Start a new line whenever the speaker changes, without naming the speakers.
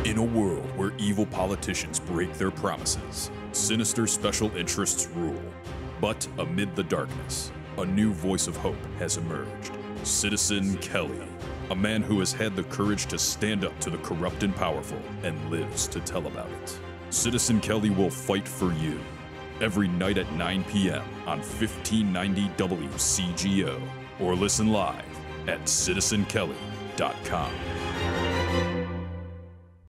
In a world where evil politicians break their promises, sinister special interests rule. But amid the darkness, a new voice of hope has emerged. Citizen Kelly, a man who has had the courage to stand up to the corrupt and powerful and lives to tell about it. Citizen Kelly will fight for you. Every night at 9 p.m. on 1590 WCGO, or listen live at citizenkelly.com.